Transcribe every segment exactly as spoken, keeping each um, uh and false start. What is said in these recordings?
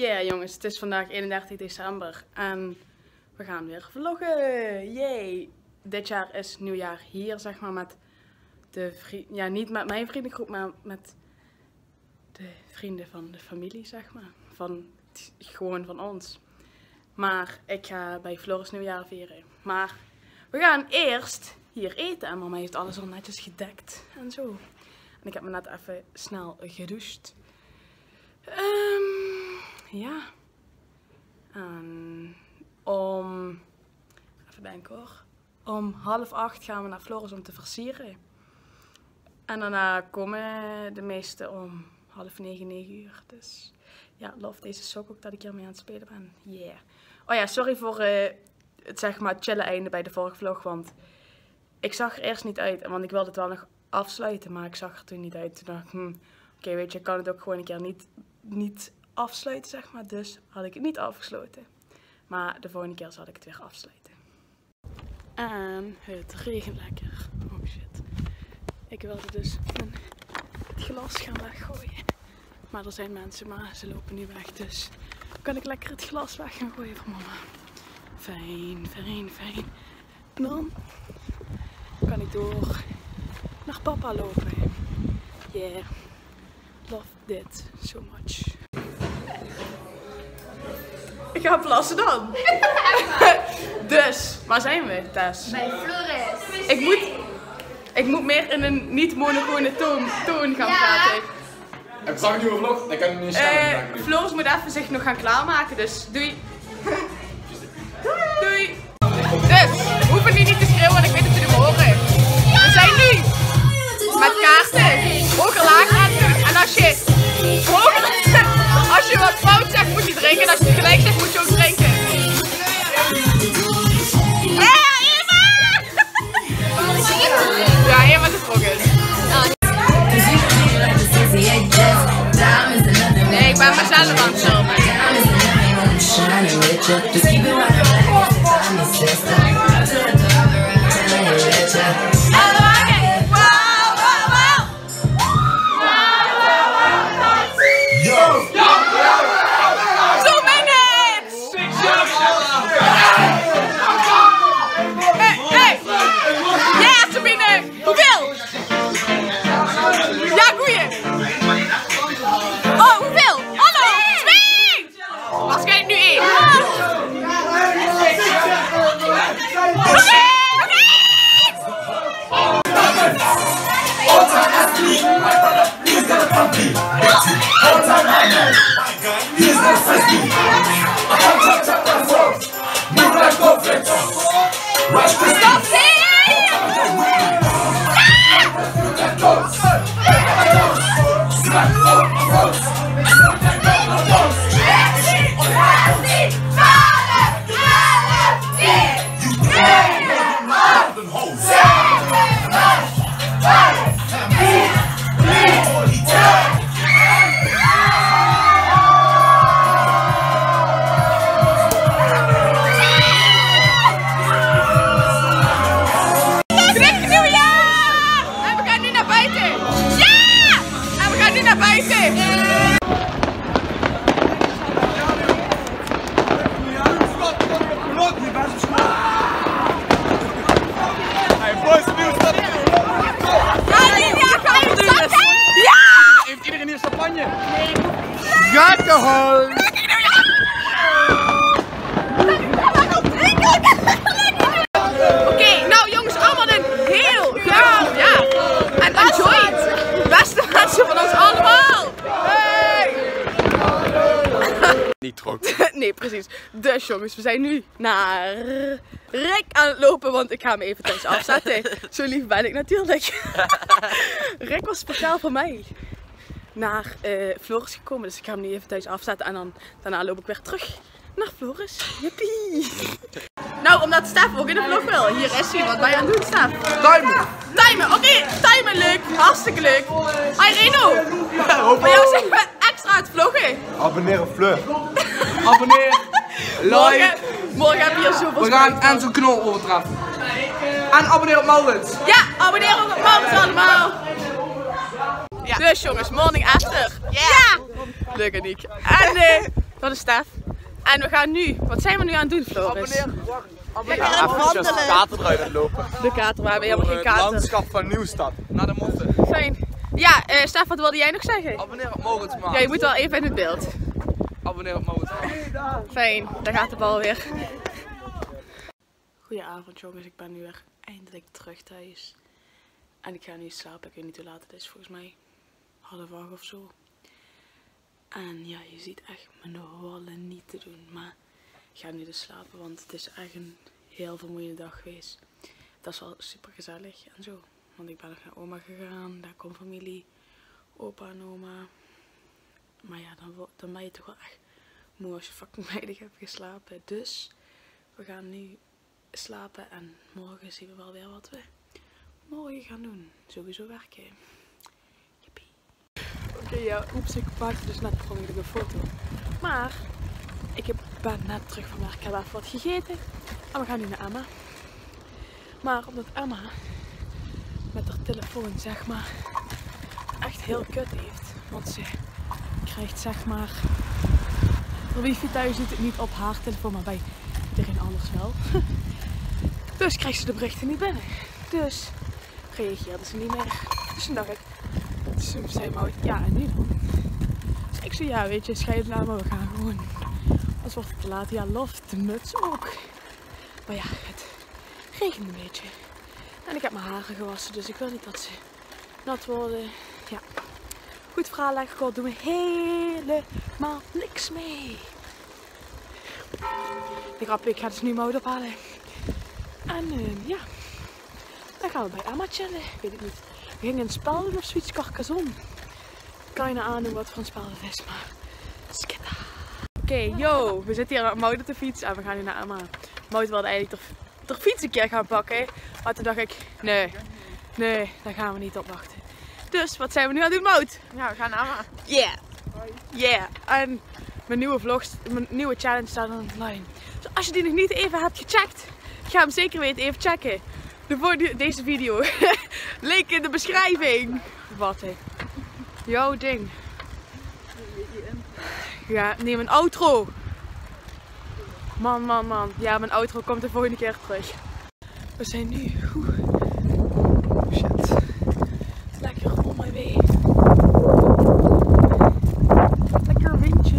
Yeah jongens, het is vandaag eenendertig december en we gaan weer vloggen. Yay! Dit jaar is nieuwjaar hier, zeg maar, met de vrienden, ja niet met mijn vriendengroep, maar met de vrienden van de familie, zeg maar. Van, gewoon van ons. Maar ik ga bij Floris nieuwjaar vieren. Maar we gaan eerst hier eten en mama heeft alles al netjes gedekt en zo. En ik heb me net even snel gedoucht. Um, ja. En om, even denken hoor, om half acht gaan we naar Floris om te versieren. En daarna komen de meesten om half negen, negen uur. Dus ja, love deze sok ook dat ik hiermee aan het spelen ben. Yeah. Oh ja, sorry voor uh, het zeg maar chille einde bij de vorige vlog, want ik zag er eerst niet uit. Want ik wilde het wel nog afsluiten, maar ik zag er toen niet uit. Toen dacht ik, hm, oké, okay, weet je, ik kan het ook gewoon een keer niet, niet afsluiten, zeg maar. Dus had ik het niet afgesloten. Maar de volgende keer zal ik het weer afsluiten. En het regent lekker. Oh shit. Ik wilde dus mijn, het glas gaan weggooien. Maar er zijn mensen, maar ze lopen nu weg. Dus kan ik lekker het glas weg gaan gooien voor mama. Fijn, fijn, fijn. En dan kan ik door naar papa lopen. Yeah. Love dit so much. Ik ga plassen dan. Dus, waar zijn we, Tess? Bij Floris. Ik moet, ik moet meer in een niet monogone toon, toon gaan praten. Heb je een nieuwe vlog? Dan kan je niet staan. Uh, Floris moet even zich nog gaan klaarmaken, dus doei. Doei. Dus, we hoeven nu niet te schreeuwen, want ik weet dat jullie me horen. We zijn nu met kaarten hoger lager aan het doen. En als je hoger, als je wat fout zegt moet je drinken. En als je het gelijk zegt moet je ook drinken. Ja, Eva! Ja, Eva is het ook eens. Nee, ik ben mezelf aan het filmen. Gaat de hol! Oké, nou jongens, allemaal een heel gaaf jaar. En enjoy it. Beste mensen van ons allemaal. Hey! Niet trok. Nee, precies. Dus jongens, we zijn nu naar Rick aan het lopen, want ik ga me even thuis afzetten. Zo lief ben ik natuurlijk. Rick was speciaal voor mij naar uh, Floris gekomen, dus ik ga hem nu even thuis afzetten en dan daarna loop ik weer terug naar Floris. Jippie! Nou, omdat Stef ook in de vlog wil. Hier is hij. Wat ben je aan het doen, Stef? Timen! Timen, oké. Okay. Timen leuk. Hartstikke leuk. Hi Reno. Ja, bij jou zijn we extra aan het vloggen. Abonneer op Fleur. Abonneer. Like. Morgen, morgen heb je hier zoveel. We gaan en zo'n knol overtreffen. En abonneer op Maurits. Ja, abonneer ook op Maurits allemaal. Ja. Dus jongens, morning after. Ja! Yeah. Leuk Aniek. En uh, Dat is Stef. En we gaan nu, wat zijn we nu aan het doen, Floris? Abonneer, wacht. Abonneer. Ja, even de kater eruit aan het lopen. De kater, we hebben helemaal geen Het kater. landschap van Nieuwstad. Naar de motten. Fijn. Ja, uh, Stef, wat wilde jij nog zeggen? Abonneer op Moritz Maat. Ja, je moet wel even in het beeld. Abonneer op Moritz Maat. Fijn, daar gaat de bal weer. Goedenavond jongens, ik ben nu weer eindelijk terug thuis. En ik ga nu slapen, ik weet niet hoe laat het is, volgens mij half acht of zo. En ja, je ziet echt mijn wallen niet te doen, maar ik ga nu dus slapen, want het is echt een heel vermoeiende dag geweest. Dat is wel super gezellig en zo, want ik ben nog naar oma gegaan, daar komt familie, opa en oma. Maar ja, dan, dan ben je toch wel echt moe als je fucking weinig hebt geslapen. Dus we gaan nu slapen en morgen zien we wel weer wat we morgen gaan doen. Sowieso werken. Jippie. Oké, okay, ja, oeps, ik maakte dus net voor een foto. Maar ik heb, ben net terug van werk, ik heb even wat gegeten. En we gaan nu naar Emma. Maar omdat Emma met haar telefoon, zeg maar, echt heel kut heeft. Want ze krijgt, zeg maar, de wifi thuis doet het niet op haar telefoon, maar bij iedereen anders wel. Dus krijgt ze de berichten niet binnen. Dus reageerde ze niet meer. Dus toen dacht ik, dus toen zei Maud, ja en nu dan? Dus ik zei, ja weet je, scheid nou, maar we gaan gewoon. Als wordt het te laat, ja loft de muts ook. Maar ja, het regent een beetje. En ik heb mijn haren gewassen, dus ik wil niet dat ze nat worden. Ja. Goed verhaal eigenlijk, doen we helemaal niks mee. De grapje, ik ga dus nu Maud ophalen. En uh, ja, dan gaan we bij Emma chillen. Weet ik niet. We gingen een spel doen of zoiets, Carcassonne. Ik kan je nou aandoen wat voor een spel het is, maar skitta. Oké, okay, yo, we zitten hier met Maud op de fiets en we gaan nu naar Emma. Maud wilde eigenlijk de fiets een keer gaan pakken, maar toen dacht ik, nee, nee, daar gaan we niet op wachten. Dus wat zijn we nu aan het doen, Maud? Ja, we gaan naar Emma. Yeah, yeah. En mijn nieuwe vlogs, mijn nieuwe challenge staat online. Dus als je die nog niet even hebt gecheckt, ga hem zeker weten even checken. De voor deze video. Link in de beschrijving. Wat hè? Jouw ding. Ja, neem een outro. Man, man, man. Ja, mijn outro komt de volgende keer terug. We zijn nu. Oeh. Shit. Lekker on my way. Lekker windje.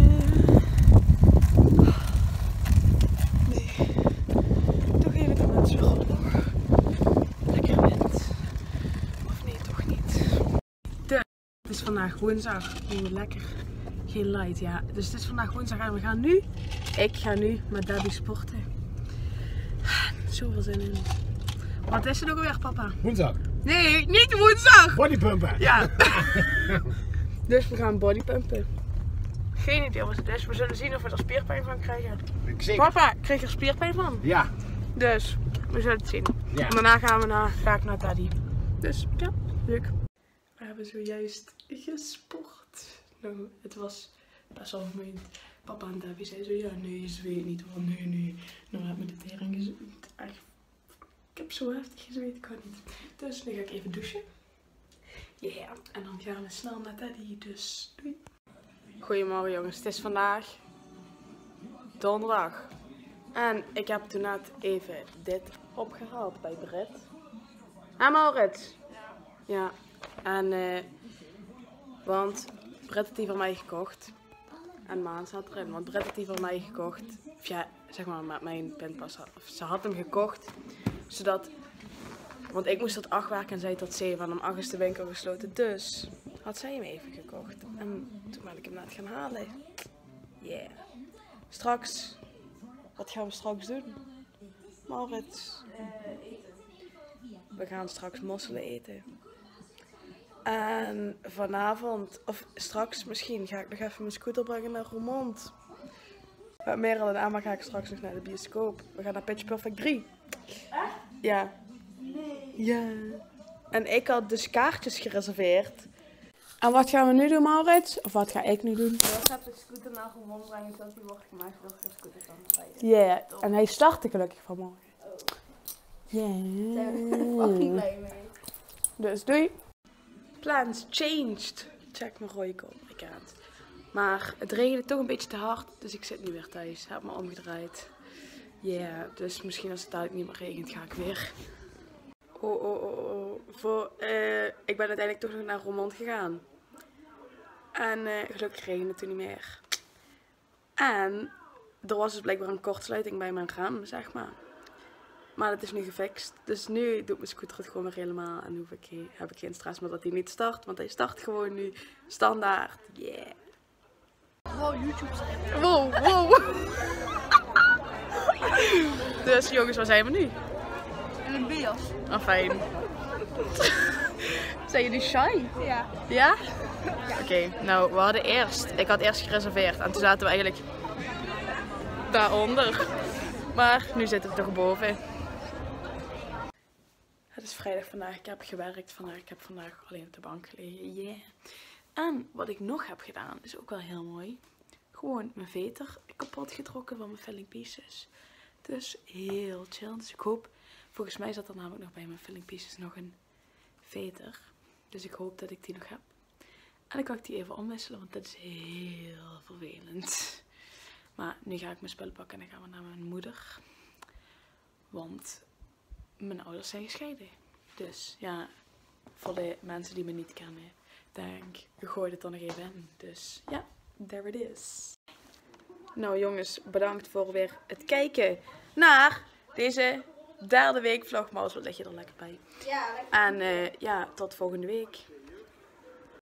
Nee. Toch even de mensen weer op nog. Lekker wind. Of nee, toch niet. De. Het is vandaag woensdag. Oeh, lekker. Geen light, ja. Dus het is vandaag woensdag en we gaan nu. Ik ga nu met Debbie sporten. Zoveel zin in. Wat is er nog alweer, papa? Woensdag. Nee, niet woensdag! Bodypumpen. Ja. Dus we gaan bodypumpen. Geen idee wat het is. We zullen zien of we er spierpijn van krijgen. Zeker. Papa, kreeg je er spierpijn van? Ja. Dus, we zullen het zien. Ja. En daarna gaan we naar, ga ik naar Daddy. Dus, ja, leuk. We hebben zojuist gesport. Nou, het was best wel vermoeiend. Papa en Debbie zeiden zo, ja nee, je zweet niet hoor, nee, nee. Nou heb ik me de tering gezweet. Echt. Ik heb zo heftig gezweet, kan niet. Dus nu ga ik even douchen. Ja, yeah. En dan gaan we snel naar Daddy, dus doei. Goedemorgen jongens, het is vandaag donderdag. En ik heb toen net even dit opgehaald bij Britt. Hé Maurits? Ja. Ja, en eh, want Britt had die voor mij gekocht. En Maan zat erin, want Britt had die voor mij gekocht. Of ja, zeg maar met mijn pinpas. Of ze had hem gekocht, zodat... Want ik moest tot acht werken en zij tot zeven. En om acht is de winkel gesloten, dus had zij hem even gekocht. En toen ben ik hem net gaan halen. Yeah. Straks, wat gaan we straks doen? Maurits. We gaan straks mosselen eten. En vanavond, of straks misschien, ga ik nog even mijn scooter brengen naar Roermond. Met Merel en Emma ga ik straks nog naar de bioscoop. We gaan naar Pitch Perfect drie. Echt? Ja. Nee. Ja. En ik had dus kaartjes gereserveerd. En wat gaan we nu doen, Maurits? Of wat ga ik nu doen? Ik ga de scooter naar Roermond brengen, zodat die wordt gemaakt voor de scooter kan rijden. Ja, yeah. En hij startte gelukkig vanmorgen. Ja. Oh. Daar ben ik fucking blij mee. Dus doei. Plans changed. Check mijn rode account. Maar het regende toch een beetje te hard, dus ik zit nu weer thuis. Heb me omgedraaid. Ja, yeah, dus misschien als het dadelijk niet meer regent, ga ik weer. Oh, oh, oh, oh. Voor, uh, ik ben uiteindelijk toch nog naar Roermond gegaan. En uh, gelukkig regende het toen niet meer. En er was dus blijkbaar een kortsluiting bij mijn raam, zeg maar. Maar dat is nu gefixt. Dus nu doet mijn scooter het gewoon weer helemaal. En hoef ik, heb ik geen stress meer dat hij niet start. Want hij start gewoon nu standaard. Yeah. Wow, YouTube. Wow, wow. Dus jongens, waar zijn we nu? En een bios. Ah, fijn. Zijn jullie shy? Ja. Ja? Oké, okay, nou we hadden eerst, ik had eerst gereserveerd en toen zaten we eigenlijk daaronder. Maar nu zitten we toch boven. Het is vrijdag vandaag, ik heb gewerkt vandaag, ik heb vandaag alleen op de bank gelegen. Yeah. En wat ik nog heb gedaan, is ook wel heel mooi. Gewoon mijn veter kapot getrokken van mijn filling pieces. Dus heel chill. Dus ik hoop, volgens mij zat er namelijk nog bij mijn filling pieces nog een veter. Dus ik hoop dat ik die nog heb. En dan kan ik die even omwisselen, want dat is heel vervelend. Maar nu ga ik mijn spullen pakken en dan gaan we naar mijn moeder. Want mijn ouders zijn gescheiden. Dus ja, voor de mensen die me niet kennen, denk ik, gooi het er nog even in. Dus ja, there it is. Nou jongens, bedankt voor weer het kijken naar deze derde week vlogmas. Wat leg je er lekker bij? Ja, lekker. En uh, ja, tot volgende week.